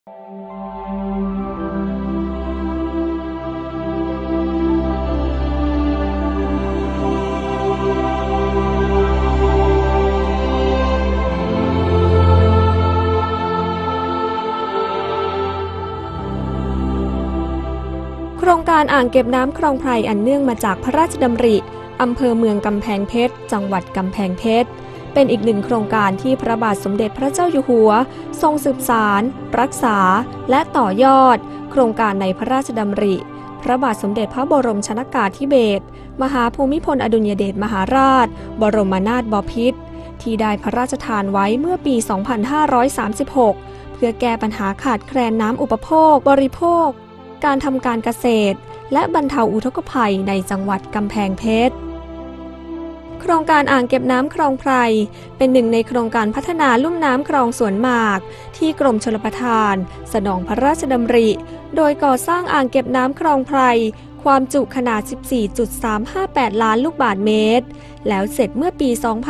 โครงการอ่างเก็บน้ำคลองไพรอันเนื่องมาจากพระราชดำริอำเภอเมืองกำแพงเพชรจังหวัดกำแพงเพชรเป็นอีกหนึ่งโครงการที่พระบาทสมเด็จพระเจ้าอยู่หัวทรงสืบสานรักษาและต่อยอดโครงการในพระราชดำริพระบาทสมเด็จพระบรมชนกาธิเบศรมหาภูมิพลอดุลยเดชมหาราชบรมนาถบพิตรที่ได้พระราชทานไว้เมื่อปี 2536 เพื่อแก้ปัญหาขาดแคลนน้ำอุปโภคบริโภคการทำการเกษตรและบรรเทาอุทกภัยในจังหวัดกำแพงเพชรโครงการอ่างเก็บน้ำคลองไพรเป็นหนึ่งในโครงการพัฒนาลุ่มน้ำคลองสวนหมากที่กรมชลประทานสนองพระราชดำริโดยก่อสร้างอ่างเก็บน้ำคลองไพรความจุขนาด 14.358 ล้านลูกบาศก์เมตรแล้วเสร็จเมื่อปี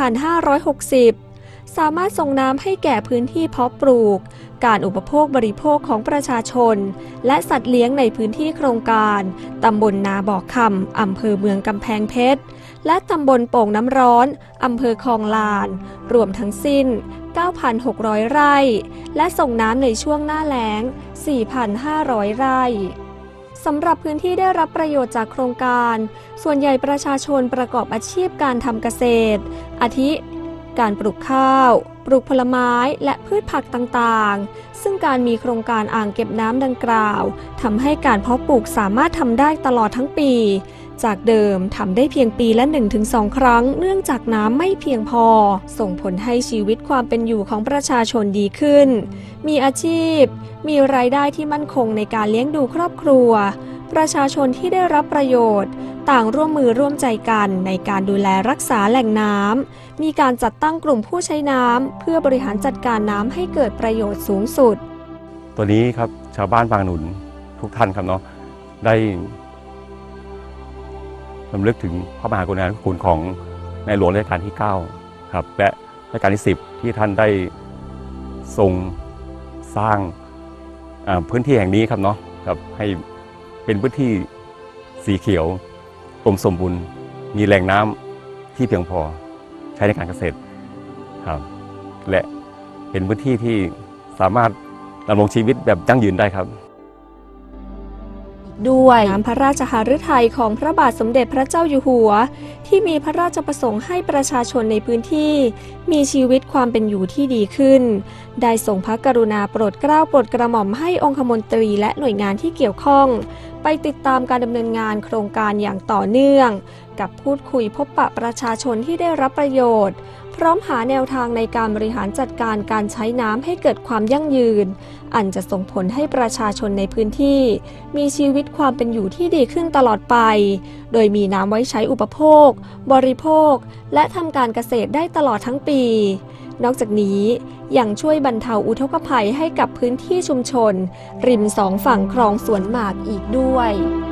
2560 สามารถส่งน้ำให้แก่พื้นที่เพาะปลูกการอุปโภคบริโภคของประชาชนและสัตว์เลี้ยงในพื้นที่โครงการตำบลนาบ่อคำอำเภอเมืองกำแพงเพชรและตำบลโป่งน้ำร้อนอำเภอคลองลานรวมทั้งสิ้น 9,600 ไร่และส่งน้ำในช่วงหน้าแล้ง 4,500 ไร่สำหรับพื้นที่ได้รับประโยชน์จากโครงการส่วนใหญ่ประชาชนประกอบอาชีพการทำเกษตรอาทิการปลูกข้าวปลูกผลไม้และพืชผักต่างๆซึ่งการมีโครงการอ่างเก็บน้ำดังกล่าวทำให้การเพาะปลูกสามารถทำได้ตลอดทั้งปีจากเดิมทำได้เพียงปีละ 1-2 ครั้งเนื่องจากน้ำไม่เพียงพอส่งผลให้ชีวิตความเป็นอยู่ของประชาชนดีขึ้นมีอาชีพมีรายได้ที่มั่นคงในการเลี้ยงดูครอบครัวประชาชนที่ได้รับประโยชน์ต่างร่วมมือร่วมใจกันในการดูแลรักษาแหล่งน้ำมีการจัดตั้งกลุ่มผู้ใช้น้ำเพื่อบริหารจัดการน้ำให้เกิดประโยชน์สูงสุดตัวนี้ครับชาวบ้านบางหนุนทุกท่านครับเนาะได้รำลึกถึงพระมหากรุณาธิคุณของในหลวงรัชกาลที่9ครับและรัชกาลที่10ที่ท่านได้ทรงสร้างพื้นที่แห่งนี้ครับเนาะครับให้เป็นพื้นที่สีเขียวอุดมสมบูรณ์มีแหล่งน้ำที่เพียงพอใช้ในการเกษตรครับและเป็นพื้นที่ที่สามารถดำรงชีวิตแบบยั่งยืนได้ครับด้วยน้ำพระราชหฤทัยของพระบาทสมเด็จพระเจ้าอยู่หัวที่มีพระราชประสงค์ให้ประชาชนในพื้นที่มีชีวิตความเป็นอยู่ที่ดีขึ้นได้ทรงพระกรุณาโปรดเกล้าโปรดกระหม่อมให้องคมนตรีและหน่วยงานที่เกี่ยวข้องไปติดตามการดำเนินงานโครงการอย่างต่อเนื่องกับพูดคุยพบปะประชาชนที่ได้รับประโยชน์พร้อมหาแนวทางในการบริหารจัดการการใช้น้ำให้เกิดความยั่งยืนอันจะส่งผลให้ประชาชนในพื้นที่มีชีวิตความเป็นอยู่ที่ดีขึ้นตลอดไปโดยมีน้ำไว้ใช้อุปโภคบริโภคและทำการเกษตรได้ตลอดทั้งปีนอกจากนี้ยังช่วยบรรเทาอุทกภัยให้กับพื้นที่ชุมชนริมสองฝั่งคลองสวนหมากอีกด้วย